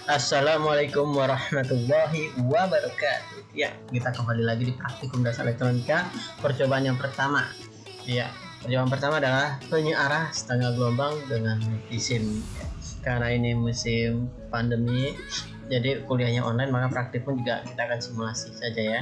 Assalamualaikum warahmatullahi wabarakatuh. Ya, kita kembali lagi di praktikum dasar elektronika. Percobaan yang pertama. Ya, percobaan pertama adalah penyearah setengah gelombang dengan multisim. Karena ini musim pandemi, jadi kuliahnya online, maka praktikum juga kita akan simulasi saja ya.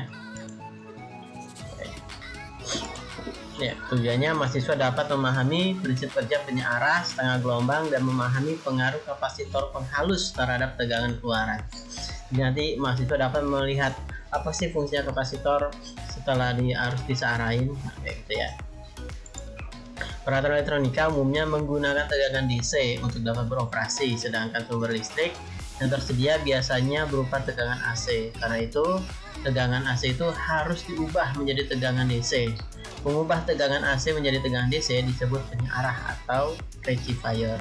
Ya, tujuannya mahasiswa dapat memahami prinsip kerja penyearah setengah gelombang dan memahami pengaruh kapasitor penghalus terhadap tegangan keluaran. Nanti mahasiswa dapat melihat apa sih fungsinya kapasitor setelah harus disearahin, kayak gitu ya. Peralatan elektronika umumnya menggunakan tegangan DC untuk dapat beroperasi, sedangkan sumber listrik yang tersedia biasanya berupa tegangan AC. Karena itu, tegangan AC itu harus diubah menjadi tegangan DC. Mengubah tegangan AC menjadi tegangan DC disebut penyearah atau rectifier.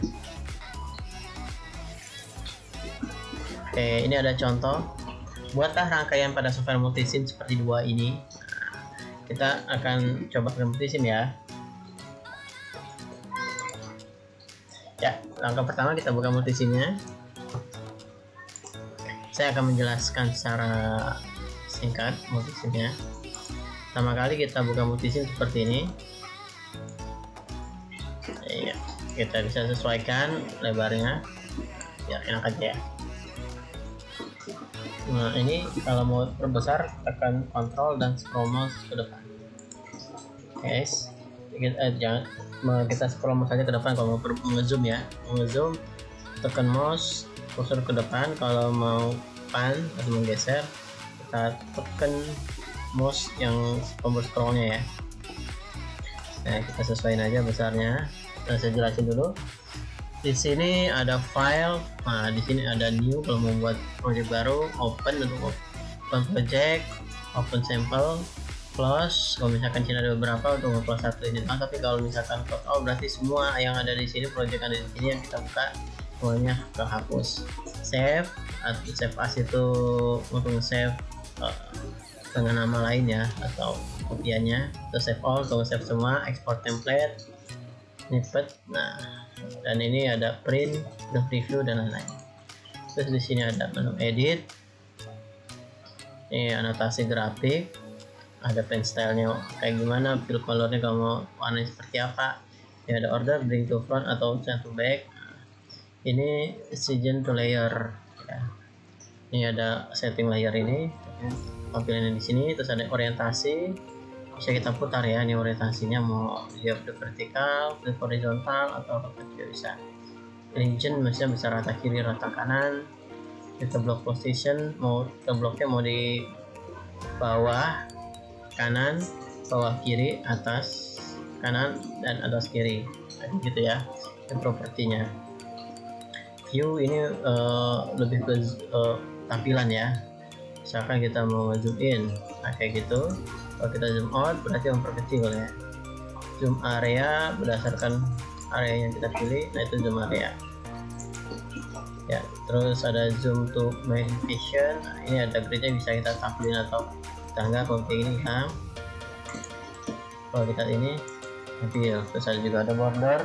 Oke, ini ada contoh. Buatlah rangkaian pada software multisim seperti dua ini. Kita akan coba ke multisim ya. Ya, langkah pertama kita buka multisimnya. Saya akan menjelaskan secara singkat multisimnya. Pertama kali kita buka multisim seperti ini. Ya, kita bisa sesuaikan lebarnya ya, enak aja ya. Nah, ini kalau mau perbesar tekan kontrol dan scroll mouse ke depan. Guys, jangan kita scroll mouse saja ke depan kalau mau ngezoom ya. Mau ngezoom tekan mouse kursor ke depan, kalau mau pan atau menggeser kita tekan mouse yang tombol scrollnya ya. Nah, kita sesuaiin aja besarnya. Nah, saya jelasin dulu. Di sini ada file. Nah, di sini ada new kalau mau buat project baru, open untuk open project, open sample, close. Kalau misalkan sini ada beberapa untuk close satu ini. Tapi kalau misalkan close all berarti semua yang ada di sini, project ada di sini yang kita buka semuanya kehapus. Save as itu untuk save dengan nama lain ya, atau kopiannya. Terus save all untuk save semua, export template, snippet. Nah, dan ini ada print, the preview dan lain-lain. Terus di sini ada menu edit, ini anotasi grafik, ada pen stylenya kayak gimana, fill colornya kalau mau warnanya seperti apa. Ini ada order, bring to front atau send to back. Ini season to layer ya. Ini ada setting layer ini tampilannya di sini. Terus ada orientasi, bisa kita putar ya. Ini orientasinya mau dia vertikal, horizontal atau apa juga bisa. Region maksudnya bisa rata kiri, rata kanan. Kita block position, mau kita bloknya mau di bawah, kanan, bawah kiri, atas kanan dan atas kiri, gitu ya. Ini propertinya. View ini lebih ke tampilan ya. Misalkan kita mau zoom in, nah kayak gitu. Kalau kita zoom out berarti memperkecil ya. Zoom area berdasarkan area yang kita pilih, nah itu zoom area ya. Terus ada zoom to magnification. Nah, ini ada gridnya, bisa kita tampilin atau kita enggak. Kalau kayak ini kan, kalau kita ini tampil. Terus ada juga ada border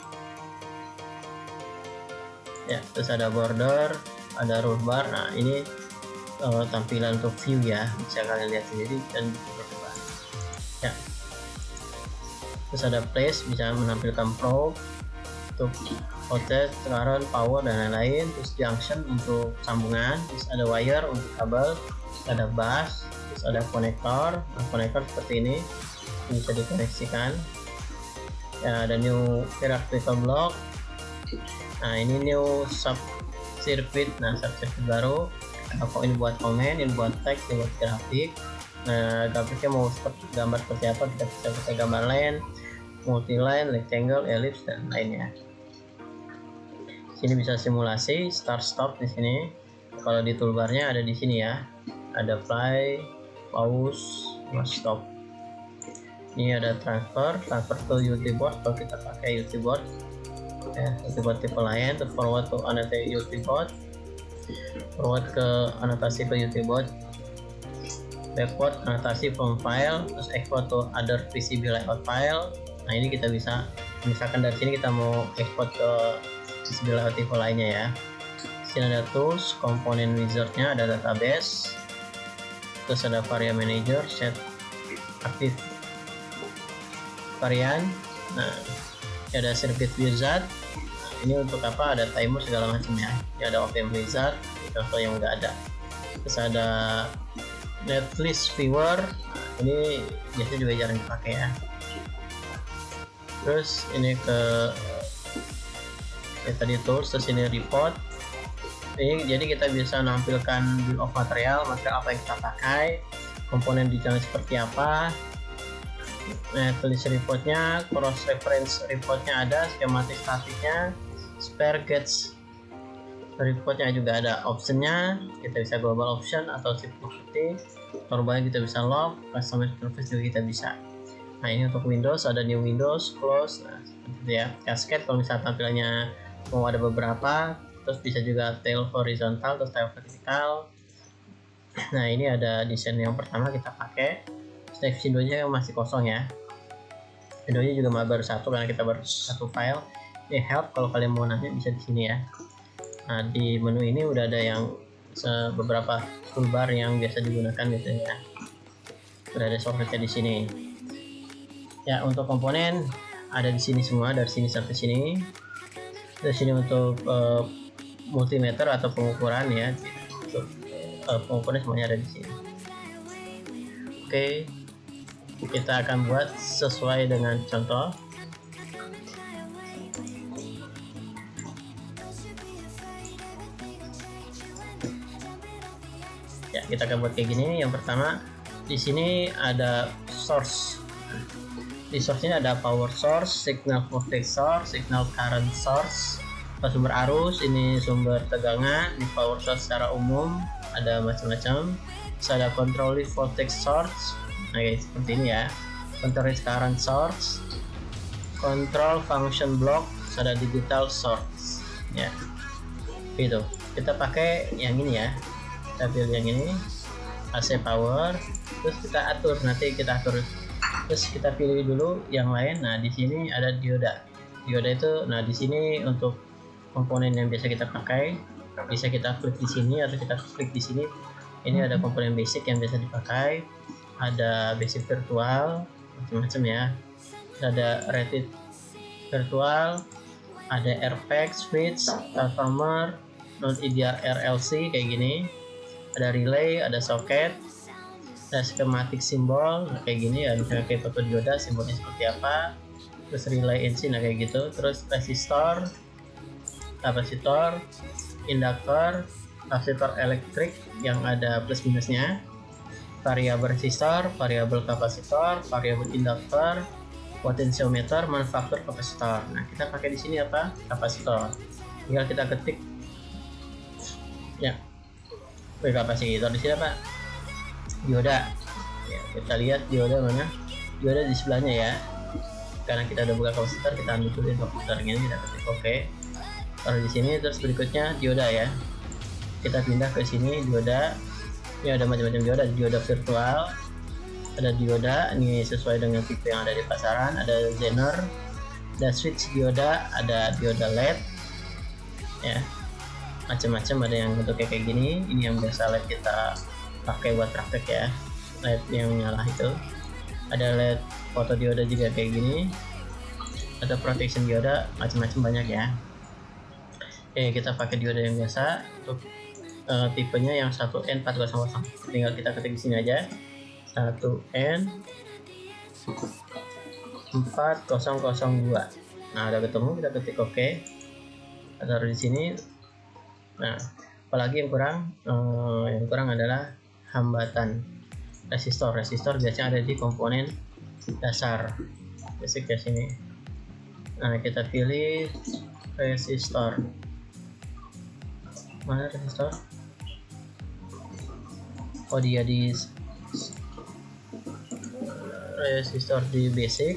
ya. Terus ada border, ada rule bar. Nah, ini tampilan untuk view ya, bisa kalian lihat sendiri dan berubah ya. Terus ada place, bisa menampilkan probe untuk voltage, current, power dan lain-lain. Terus junction untuk sambungan. Terus ada wire untuk kabel. Terus ada bus. Terus ada konektor. Nah, konektor seperti ini bisa dikoneksikan ya. Ada new hierarchical block. Nah, ini new sub circuit. Nah, sub circuit baru. Apa ini buat komen, ini buat teks, ini buat grafik. Nah, grafiknya mau gambar seperti apa, kita bisa pakai gambar line, multi line, rectangle, ellipse dan lainnya. Sini bisa simulasi start stop di sini. Kalau di toolbarnya ada di sini ya. Ada play, pause, stop. Ini ada transfer to UT board kalau kita pakai UT board. Ya, UT board tipe lain. Terus forward to another UT board. Forward ke anotasi ke UT board. Backward anotasi from file. Terus export to other PCB layout file. Nah, ini kita bisa, misalkan dari sini kita mau export ke PCB layout tipe lainnya ya. Sini ada tools, komponen wizardnya, ada database, terus ada varian manager, set aktif varian. Nah, ada circuit wizard. Nah, ini untuk apa? Ada timer segala macamnya. Ini ada open wizard, contoh yang udah ada. Terus ada netlist viewer. Nah, ini biasanya juga jarang dipakai ya. Terus ini ke tadi tools, terus ini report. Ini jadi kita bisa menampilkan bill of material apa yang kita pakai, komponen di jalan seperti apa. Nah, tulis reportnya, cross reference reportnya ada, schematic statiknya, spare gauge reportnya juga ada, optionnya kita bisa global option atau shift property, torbanya kita bisa log, customer interface juga kita bisa. Nah, ini untuk Windows ada new Windows, close, nah seperti itu ya. Cascade kalau misalnya tampilannya mau ada beberapa, terus bisa juga tail horizontal terus tail vertikal. Nah, ini ada desain yang pertama kita pakai. Save windownya masih kosong ya, windownya juga baru satu karena kita baru satu file. Ini help, kalau kalian mau nanya bisa di sini ya. Nah, di menu ini udah ada yang beberapa toolbar yang biasa digunakan biasanya, udah ada shortcutnya di sini ya. Untuk komponen ada di sini semua, dari sini sampai sini. Dari sini untuk multimeter atau pengukuran ya, untuk pengukuran semuanya ada di sini. Oke, kita akan buat sesuai dengan contoh. Ya, kita akan buat kayak gini. Yang pertama di sini ada source. Di source ini ada power source, signal voltage source, signal current source, sumber arus, ini sumber tegangan. Di power source secara umum ada macam-macam. Terus ada control voltage source. Nah, guys, seperti ini ya. Control current source, control function block, ada digital source ya. Gitu. Kita pakai yang ini ya. Kita pilih yang ini, AC power. Terus kita atur, nanti kita atur. Terus kita pilih dulu yang lain. Nah, di sini ada dioda. Dioda itu, nah di sini untuk komponen yang biasa kita pakai, bisa kita klik di sini atau kita klik di sini. Ini ada komponen basic yang biasa dipakai, ada basic virtual, macam-macam ya. Ada rated virtual, ada airpack, switch, transformer, non EDR RLC kayak gini. Ada relay, ada socket, ada schematic simbol kayak gini ya, misalnya kayak photodioda simbolnya seperti apa. Terus relay NC, nah kayak gitu. Terus resistor, kapasitor, induktor, kapasitor elektrik yang ada plus minusnya, variabel resistor, variabel kapasitor, variabel induktor, potensiometer, manufaktur kapasitor. Nah, kita pakai di sini apa? Kapasitor. Tinggal kita ketik ya. Kapasitor di sini apa? Dioda ya, kita lihat dioda mana. Dioda di sebelahnya ya, karena kita udah buka kapasitor, kita ambil dulu kapasitornya ini, kita ketik oke. Taruh di sini. Terus berikutnya dioda ya, kita pindah ke sini. Dioda ini ada macam-macam dioda. Dioda virtual, ada dioda ini sesuai dengan tipe yang ada di pasaran, ada Zener, ada switch dioda, ada dioda LED ya, macam-macam. Ada yang bentuknya kayak gini, ini yang biasa LED kita pakai buat praktek ya, LED yang nyala itu. Ada LED fotodioda juga kayak gini, ada protection dioda, macam-macam banyak ya. Oke, kita pakai dioda yang biasa untuk tipenya yang 1N400. Tinggal kita ketik di sini aja, 1N4002. Nah, udah ketemu, kita ketik oke. Taruh di sini. Nah, apalagi yang kurang adalah hambatan resistor. Resistor biasanya ada di komponen dasar basic ya sini. Nah, kita pilih resistor. Mana resistor? Oh, dia di resistor di basic.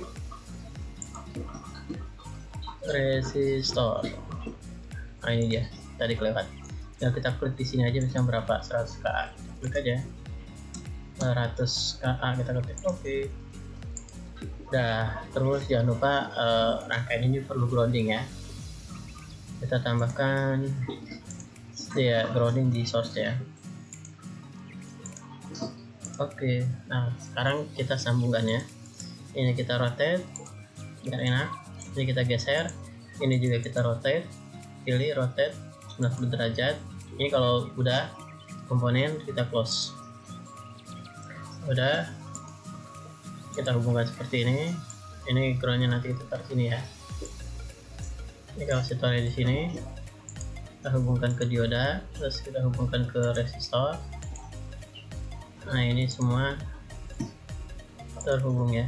Resistor. Nah, ini dia. Tadi kelewat. Ya, kita klik di sini aja, misalnya berapa? 100 KA. Klik aja. 100 KA kita ketik oke. Nah, terus jangan lupa rangkaian ini perlu grounding ya. Kita tambahkan dia grounding di source ya. Oke, nah sekarang kita sambungkan ya. Ini kita rotate biar enak. Ini kita geser, ini juga kita rotate, pilih rotate 90 derajat. Ini kalau udah komponen kita close. Udah, kita hubungkan seperti ini. Ini groundnya nanti tetap sini ya. Ini kapasitornya di sini. Kita hubungkan ke dioda, terus kita hubungkan ke resistor. Nah ini semua terhubung ya.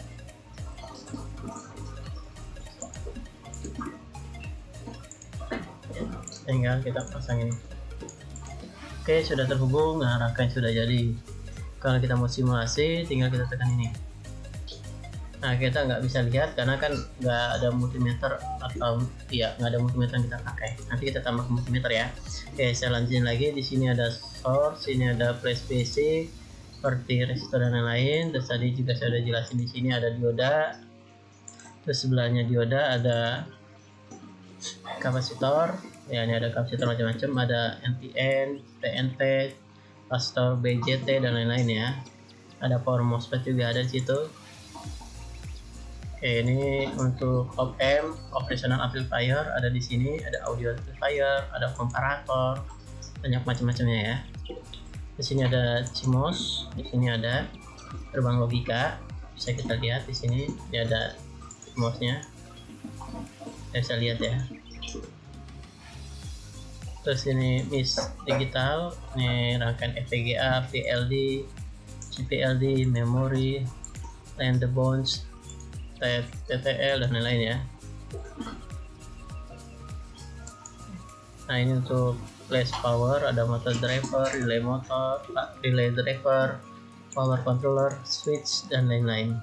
Tinggal kita pasang ini. Oke, sudah terhubung. Nah, rangkaian sudah jadi. Kalau kita mau simulasi, tinggal kita tekan ini. Nah, kita nggak bisa lihat karena kan nggak ada multimeter, atau ya nggak ada multimeter yang kita pakai. Nanti kita tambah multimeter ya. Oke, saya lanjutin lagi. Di sini ada source, sini ada flash basic, seperti resistor dan lain-lain. Terus tadi juga saya udah jelasin, di sini ada dioda. Terus sebelahnya dioda ada kapasitor. Ya, ini ada kapasitor macam-macam, ada NPN, PNP, kapasitor BJT dan lain-lain ya. Ada power MOSFET juga ada di situ. Oke, ini untuk op amp, operational amplifier ada di sini, ada audio amplifier, ada komparator, banyak macam-macamnya ya. Di sini ada CMOS, di sini ada gerbang logika, bisa kita lihat di sini, ini ada CMOS-nya, bisa lihat ya. Terus ini MIS digital, ini rangkaian FPGA, PLD, GPLD, memori, land the bones, TTL dan lain-lain ya. Nah ini untuk flash power, ada motor driver, relay motor, relay driver, power controller, switch dan lain-lain.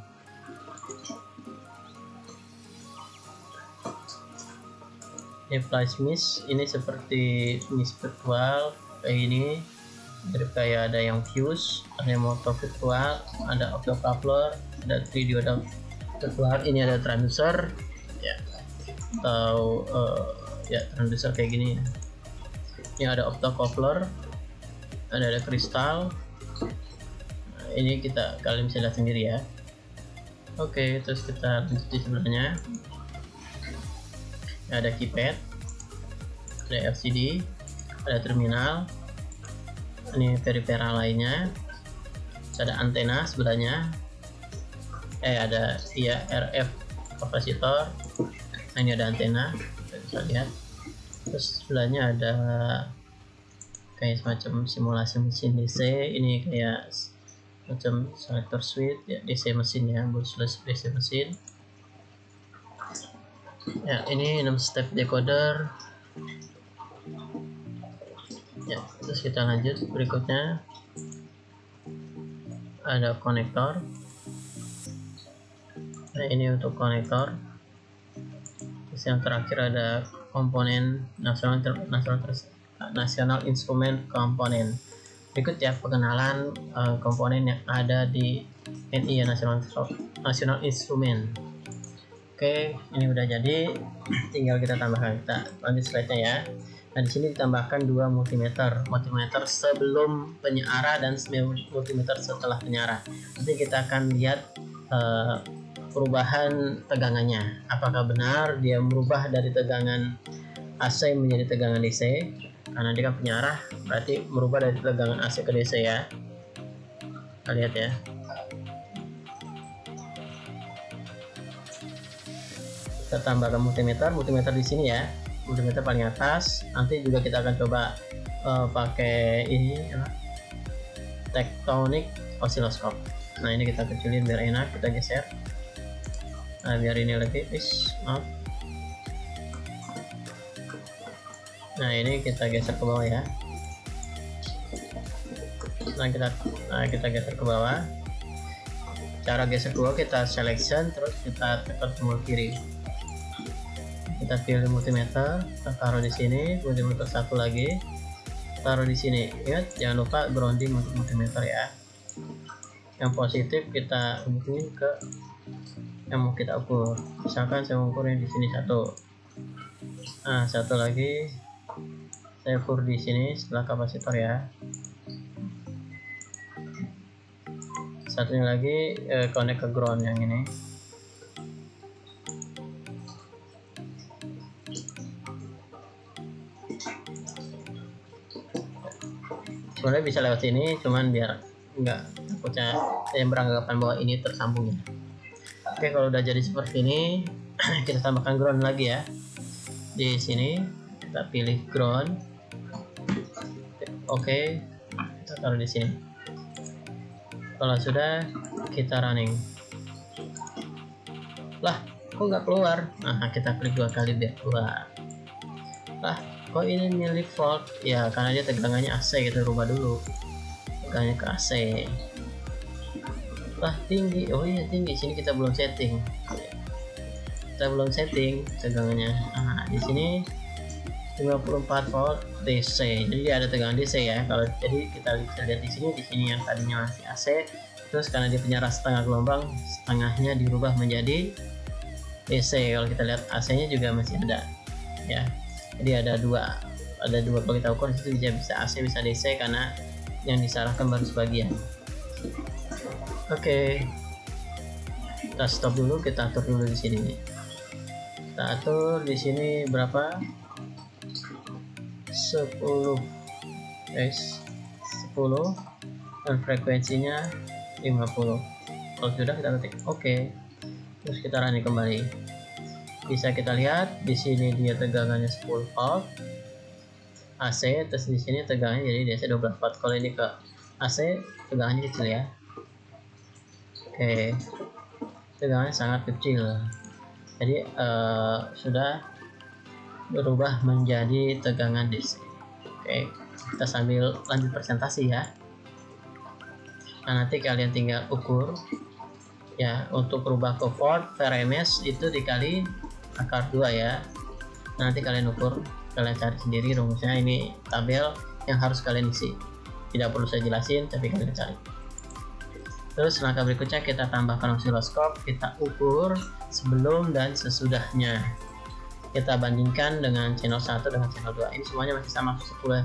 Ini flash MIS, ini seperti MIS virtual kayak ini, kayak ada yang fuse, ada yang motor virtual, ada optocoupler, ada 3 dioda virtual, ini ada transducer ya, atau ya transducer kayak gini. Ini ada optocoupler, ada kristal. Nah, ini kalian bisa lihat sendiri ya. Oke, terus kita lanjut di sebelahnya. Ada keypad, ada LCD, ada terminal, ini peripheral lainnya, ada antena sebelahnya, ada RF kapasitor. Nah ini ada antena, bisa lihat. Terus sebelahnya ada kayak semacam simulasi mesin DC, ini kayak macam selector switch ya, DC mesin ya, brushless DC mesin. Ya, ini 6 step decoder. Ya, terus kita lanjut berikutnya. Ada konektor. Nah, ini untuk konektor. Terus yang terakhir ada komponen national instrument komponen. Berikut ya pengenalan komponen yang ada di NI ya, National Instrument. Oke, ini udah jadi, tinggal kita tambahkan. Kita lanjut slide-nya ya. Nah, di sini ditambahkan 2 multimeter sebelum penyiara dan multimeter setelah penyiara. Nanti kita akan lihat perubahan tegangannya. Apakah benar dia merubah dari tegangan AC menjadi tegangan DC? Karena dia kan penyiara, berarti merubah dari tegangan AC ke DC ya. Kita lihat ya. Kita tambahkan multimeter di sini ya, multimeter paling atas. Nanti juga kita akan coba pakai ini Tektonic oscilloscope. Nah ini kita kecilin biar enak, kita geser. Nah biar ini lebih maaf. Nah ini kita geser ke bawah ya. Nah kita geser ke bawah. Cara geser ke bawah, kita selection, terus kita tekan tombol kiri. Kita pilih multimeter, kita taruh di sini, multimeter satu lagi, taruh di sini. Ingat jangan lupa grounding untuk multimeter ya. Yang positif kita hubungin ke yang mau kita ukur. Misalkan saya ukurnya di sini 1. Nah 1 lagi, saya pur di sini setelah kapasitor ya. Satunya lagi connect ke ground yang ini. Sebenarnya bisa lewat sini, cuman biar enggak takutnya saya beranggapan bahwa ini tersambung ya. Oke, kalau udah jadi seperti ini kita tambahkan ground lagi ya. Di sini kita pilih ground. Oke, kita taruh di sini. Kalau sudah, kita running. Lah, kok nggak keluar? Nah, kita klik 2 kali biar keluar. Lah, kok ini milih fault? Ya, karena dia tegangannya AC, kita rubah dulu tegangannya ke AC. Lah, tinggi. Oh iya, tinggi. Sini kita belum setting. Kita belum setting tegangannya. Nah, di sini 54 volt DC. Jadi dia ada tegangan DC ya. Kalau jadi kita bisa lihat di sini yang tadinya masih AC, terus karena dia punya ras setengah gelombang, setengahnya dirubah menjadi DC. Kalau kita lihat AC-nya juga masih ada ya. Jadi ada dua kalau kita ukur itu bisa AC bisa DC karena yang disalahkan baru sebagian. Oke. Kita stop dulu, kita atur dulu di sini. Kita atur di sini berapa? 10 guys, 10 dan frekuensinya 50. Kalau sudah kita ketik oke. Terus kita running kembali. Bisa kita lihat di sini dia tegangannya 10 volt AC, terus di sini tegangannya jadi DC 12 volt. Kalau ini ke AC tegangannya kecil ya. Oke, tegangannya sangat kecil. Jadi sudah berubah menjadi tegangan DC. Oke, kita sambil lanjut presentasi ya. Nah, nanti kalian tinggal ukur ya. Untuk berubah ke volt VRMS itu dikali akar 2 ya. Nanti kalian ukur, kalian cari sendiri rumusnya. Ini tabel yang harus kalian isi, tidak perlu saya jelasin, tapi kalian cari. Terus langkah berikutnya kita tambahkan osiloskop, kita ukur sebelum dan sesudahnya. Kita bandingkan dengan channel 1 dengan channel 2. Ini semuanya masih sama 10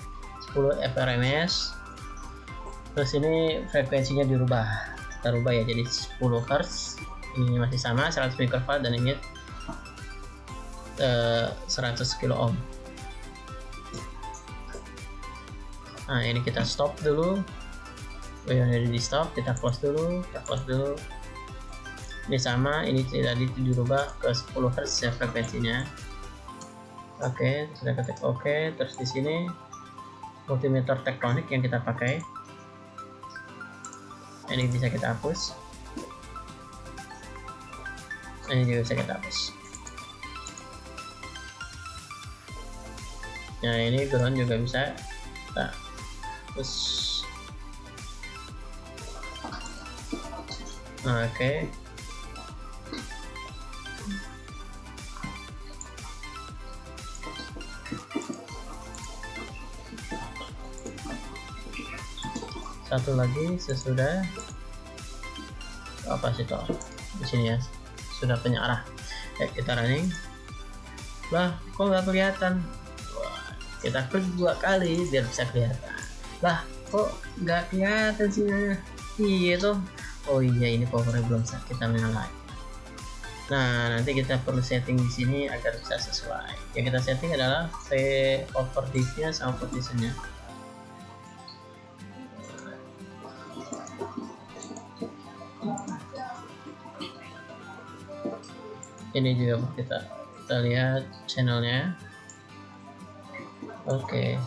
FRMS. Terus ini frekuensinya dirubah. Kita rubah ya jadi 10 Hz. Ini masih sama 100 microfarad dan ini 100 kilo ohm. Nah, ini kita stop dulu. Yang di stop, kita close dulu, Ini sama, ini tadi dirubah ke 10 Hz ya frekuensinya. Oke, sudah ketik oke. Terus di sini multimeter tektonik yang kita pakai. Ini bisa kita hapus. Ini juga bisa kita hapus. Nah, ini ground juga bisa kita hapus. Oke. Satu lagi sesudah kapasitor di sini ya, sudah penyarah. Kita running. Lah, kok nggak kelihatan? Wah, kita klik 2 kali biar bisa kelihatan. Lah, kok nggak kelihatan sih? Iya tuh. Oh iya, ini powernya belum kita nyalain. Nah, nanti kita perlu setting di sini agar bisa sesuai. Yang kita setting adalah over diff-nya sama positionnya. Ini juga kita lihat channelnya. Oke.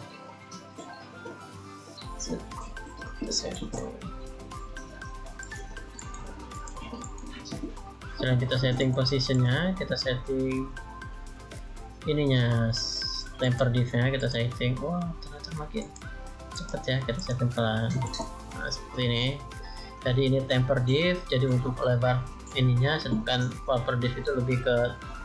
Setelah kita setting positionnya, kita setting ininya, temper diff-nya kita setting. Wah, ternyata makin cepat ya. Kita setting pelan. Nah, seperti ini. Jadi ini temper diff, jadi untuk lebar ininya, sedangkan upper diff itu lebih ke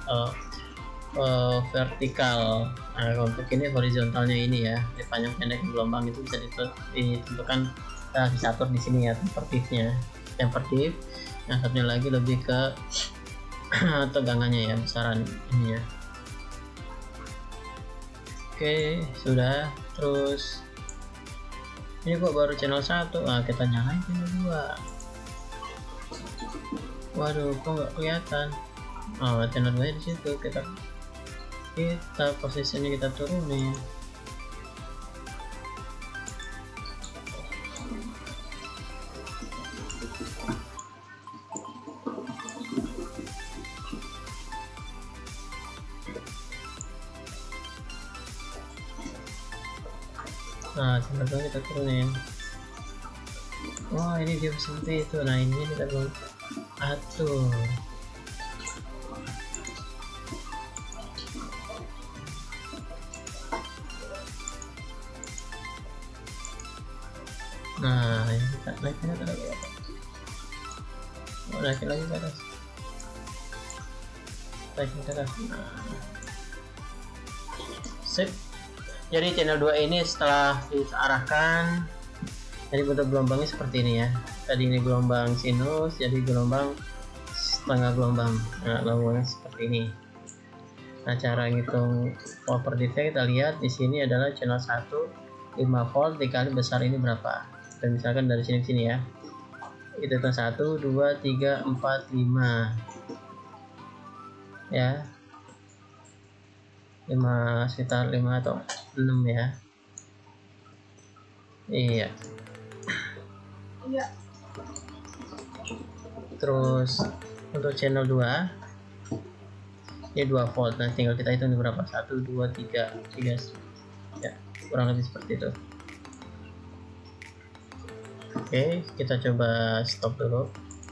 vertikal. Nah, untuk ini horizontalnya ini ya, di panjang pendek gelombang itu bisa ditentukan, bisa atur di sini ya temper diff-nya. Temper diff. Yang satunya lagi lebih ke tegangannya ya, besaran ininya. Oke, Oke, sudah. Terus ini kok baru channel 1. Nah, kita nyalain channel 2. Waduh, kok nggak kelihatan. Oh, channel 2 di situ. Kita posisinya kita turunin. Nah, channel 2 kita turunin. Wah, ini dia seperti itu. Nah, ini kita belum atur. Nah, ini kita naikin lagi. Oh, naikin lagi ke atas. Naikin ke atas. Nah, sip. Jadi channel 2 ini setelah diarahkan, jadi bentuk gelombangnya seperti ini ya. Tadi ini gelombang sinus, jadi gelombang setengah gelombang. Nah, lambungnya seperti ini. Nah, cara ngitung volt per detik kita lihat di sini adalah channel 1 5 volt dikali besar ini berapa. Dan misalkan dari sini ke sini ya. Itu hitung 1 2 3 4 5. Ya. 5 sekitar 5 atau 6 ya. Iya. Terus untuk channel 2 ini 2 volt. Nah, tinggal kita hitung berapa. 1 2 3 ya, kurang lebih seperti itu. Oke, kita coba stop dulu.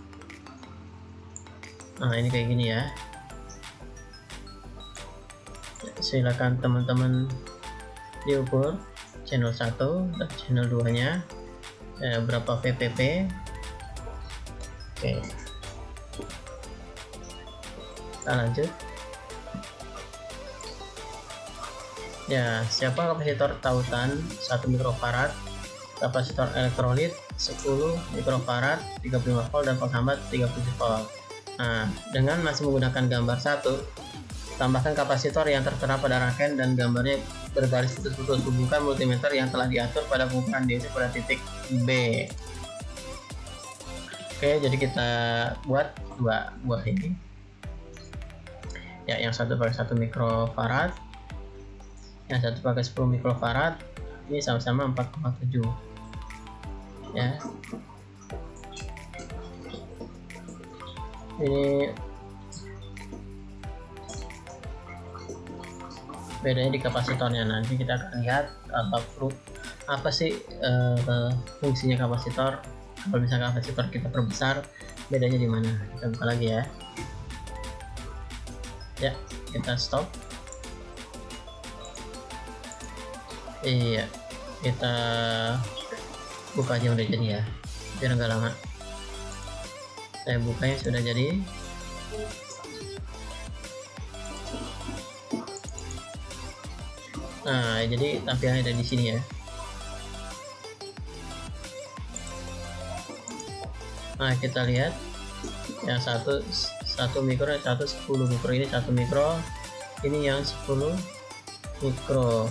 Nah, ini kayak gini ya. Silakan teman-teman diukur channel 1 dan channel 2 nya berapa VPP. Oke, kita lanjut ya. Siapa kapasitor tautan 1 mikrofarad, kapasitor elektrolit 10 mikrofarad, 35 volt, dan penghambat 37 volt. Nah, dengan masih menggunakan gambar 1, tambahkan kapasitor yang tertera pada rangkaian dan gambarnya berbaris putus-putus. Hubungkan multimeter yang telah diatur pada pengukuran DC pada titik B. Oke, jadi kita buat dua buah ini ya, yang satu pakai 1 mikrofarad, yang satu pakai 10 mikrofarad. Ini sama-sama 4,7 ya. Ini bedanya di kapasitornya. Nanti kita akan lihat apa sih fungsinya kapasitor. Kalau misalnya kapasitor kita perbesar, bedanya di mana? Kita buka lagi ya. Ya, kita stop. Iya, kita buka aja udah jadi ya, biar nggak lama. Saya bukanya sudah jadi. Nah, jadi tampilannya ada di sini ya. Nah, kita lihat yang satu mikro, satu 10 mikro. Ini 1 mikro, ini yang 10 mikro.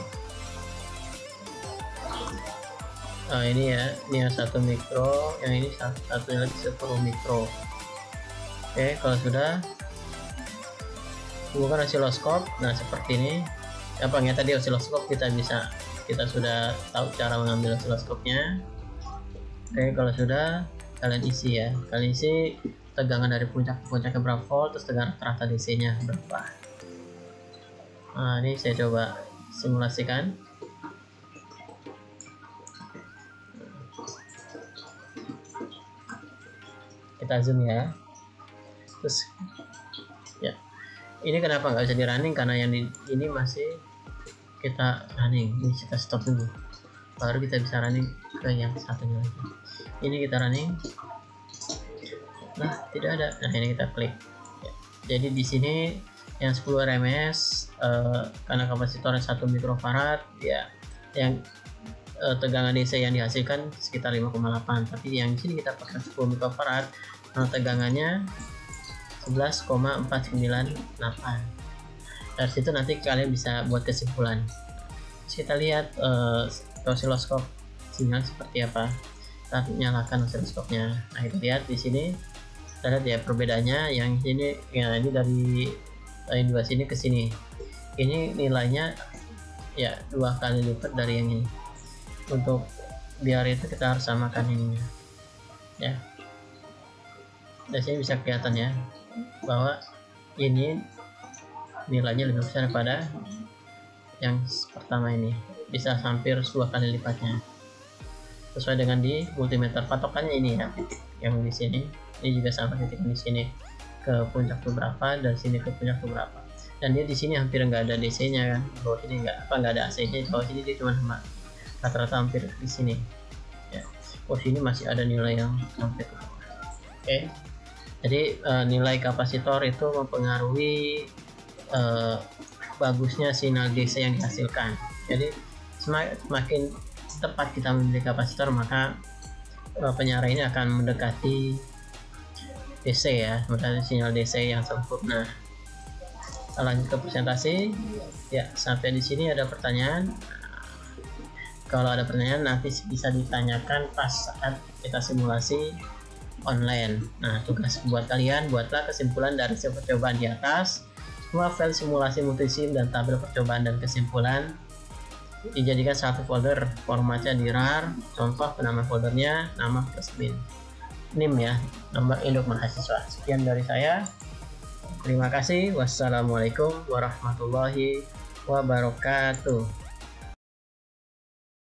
Nah, ini ya, ini yang 1 mikro, yang ini satunya lagi 10 mikro. Oke, kalau sudah, hubungkan osiloskop. Nah, seperti ini. Apa ya, tadi osiloskop kita sudah tahu cara mengambil osiloskopnya. Oke, kalau sudah, kalian isi ya. Kalian isi tegangan dari puncak ke puncaknya berapa volt, terus tegangan rata DC nya berapa. Nah, ini saya coba simulasikan. Kita zoom ya. Terus ya, ini kenapa nggak bisa di running, karena yang ini masih kita running. Ini kita stop dulu, baru kita bisa running ke yang satunya lagi. Ini kita running, nah tidak ada. Nah, ini kita klik ya. Jadi di sini yang 10 RMS karena kapasitornya 1 mikrofarad ya, yang tegangan DC yang dihasilkan sekitar 5,8. Tapi yang di sini kita pakai 10 mikrofarad, tegangannya 11,498. Dari situ nanti kalian bisa buat kesimpulan kita lihat osiloskop sinyal seperti apa. Kita nyalakan osiloskopnya. Nah, kita lihat di sini, kita lihat ya perbedaannya. Yang sini ya, ini dari dua sini ke sini, ini nilainya ya 2 kali lipat dari yang ini. Untuk biar itu kita harus samakan ininya ya. Dari sini bisa kelihatan ya bahwa ini nilainya lebih besar daripada yang pertama, ini bisa hampir 2 kali lipatnya sesuai dengan di multimeter. Patokannya ini ya, yang di sini ini juga sama, titik di sini ke puncak beberapa dan sini ke puncak beberapa, dan dia di sini hampir nggak ada DC-nya kan. Di bawah sini nggak ada AC-nya, di bawah sini dia cuma rata-rata hampir di sini ya. Oh, sini masih ada nilai yang sampai ke bawah. Oke. Jadi nilai kapasitor itu mempengaruhi bagusnya sinyal DC yang dihasilkan. Jadi semakin tepat kita memilih kapasitor, maka penyara ini akan mendekati DC ya, mendekati sinyal DC yang sempurna. Lanjut ke presentasi ya. Sampai di sini ada pertanyaan? Kalau ada pertanyaan nanti bisa ditanyakan pas saat kita simulasi online. Nah, tugas buat kalian, buatlah kesimpulan dari percobaan di atas. Semua file simulasi multisim dan tabel percobaan dan kesimpulan dijadikan satu folder, formatnya di RAR. Contoh penama foldernya nama plus bin, NIM ya, nomor induk mahasiswa. Sekian dari saya, terima kasih. Wassalamualaikum warahmatullahi wabarakatuh.